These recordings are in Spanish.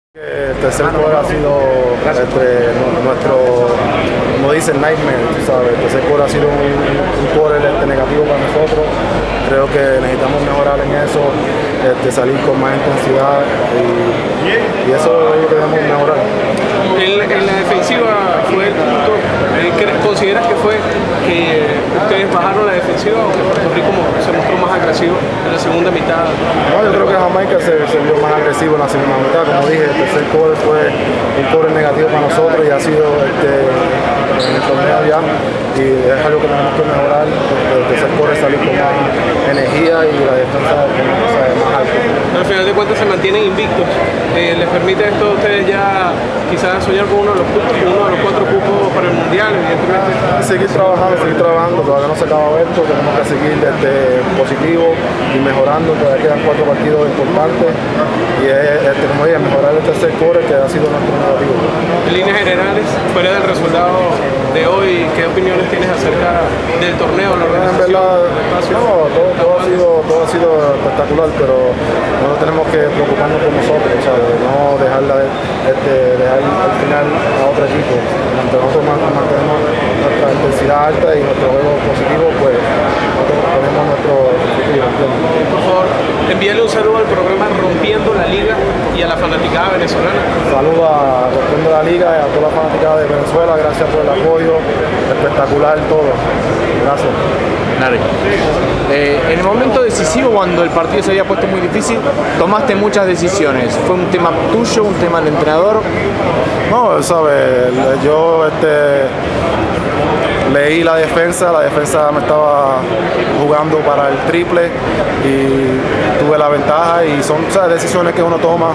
El tercer quarter ha sido nuestro, como dicen, nightmare, tú sabes. El tercer quarter ha sido un quarter negativo para nosotros. Creo que necesitamos mejorar en eso, salir con más intensidad y eso es lo que debemos mejorar. En la defensiva fue el punto. ¿Consideras que fue que ustedes bajaron la defensiva o que Puerto Rico se mostró más agresivo en la segunda mitad? No, yo creo que Jamaica se vio más agresivo en la segunda mitad. Como dije, el tercer quarter fue un quarter negativo para nosotros y ha sido en el torneo ya, y es algo que tenemos que mejorar. El tercer quarter salir con más energía y la defensa más alta. Al final de cuentas se mantienen invictos. ¿Les permite esto a ustedes ya quizás soñar con uno de los cupos, uno de los 4 cupos para el mundial, evidentemente? Seguir trabajando, todavía no se acaba esto, tenemos que seguir positivo y mejorando, todavía quedan 4 partidos importantes y como dije, mejorar el tercer quarter que ha sido nuestro negativo. En líneas generales, fuera del resultado de hoy, ¿qué opiniones tienes acerca del torneo, la organización? En verdad, todo ha sido espectacular, pero no tenemos que preocuparnos por nosotros, ¿sabes? No dejar al final a otro equipo. Nosotros mantenemos nuestra intensidad alta y nuestro juego positivo, pues nosotros tenemos nuestro objetivo. Por favor, envíale un saludo al programa Rompiendo la Liga y a la fanaticada venezolana. Saludos a Rompiendo la Liga y a toda la fanaticada de Venezuela, gracias por el apoyo, espectacular todo. Gracias. En el momento decisivo, cuando el partido se había puesto muy difícil, tomaste muchas decisiones. ¿Fue un tema tuyo, un tema del entrenador? No, sabes, yo leí la defensa me estaba jugando para el triple y tuve la ventaja y son decisiones que uno toma,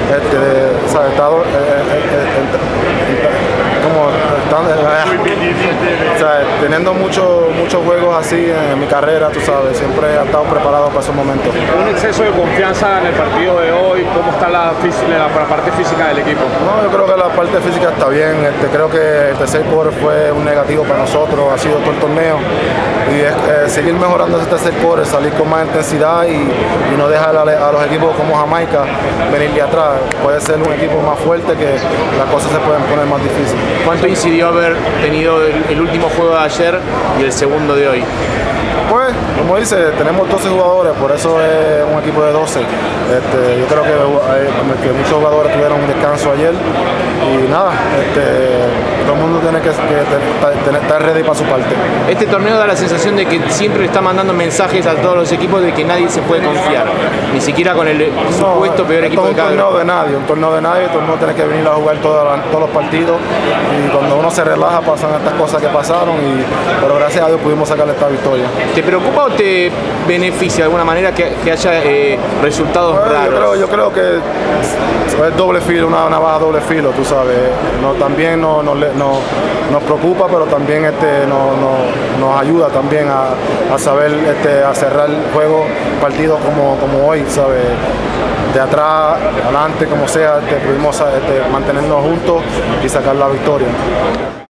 teniendo muchos juegos así en mi carrera, tú sabes, siempre he estado preparado para esos momentos. Un exceso de confianza en el partido de hoy, ¿cómo está la parte física del equipo? No, yo creo que la parte física está bien, creo que el tercer quarter fue un negativo para nosotros, ha sido todo el torneo y es seguir mejorando ese tercer quarter, salir con más intensidad y no dejar a los equipos como Jamaica venir de atrás. Puede ser un equipo más fuerte que las cosas se pueden poner más difíciles. ¿Cuánto incidió haber tenido el último juego de ayer y el segundo de hoy? Pues, como dice, tenemos 12 jugadores, por eso es un equipo de 12. Yo creo que muchos jugadores tuvieron un descanso ayer y nada, todo el mundo tiene que estar ready para su parte. Este torneo da la sensación de que siempre está mandando mensajes a todos los equipos de que nadie se puede confiar, ni siquiera con el supuesto peor equipo de cada uno. Un torneo de nadie, todo el mundo tiene que venir a jugar todos los partidos y cuando uno se relaja pasan estas cosas que pasaron, pero gracias a Dios pudimos sacarle esta victoria. ¿Te preocupa o te beneficia de alguna manera que haya resultados raros? Yo creo que es doble filo, una navaja doble filo, tú sabes. También nos preocupa, pero también nos ayuda también a saber a cerrar el juego, partidos como hoy, ¿sabes? De atrás, adelante, como sea, pudimos mantenernos juntos y sacar la victoria.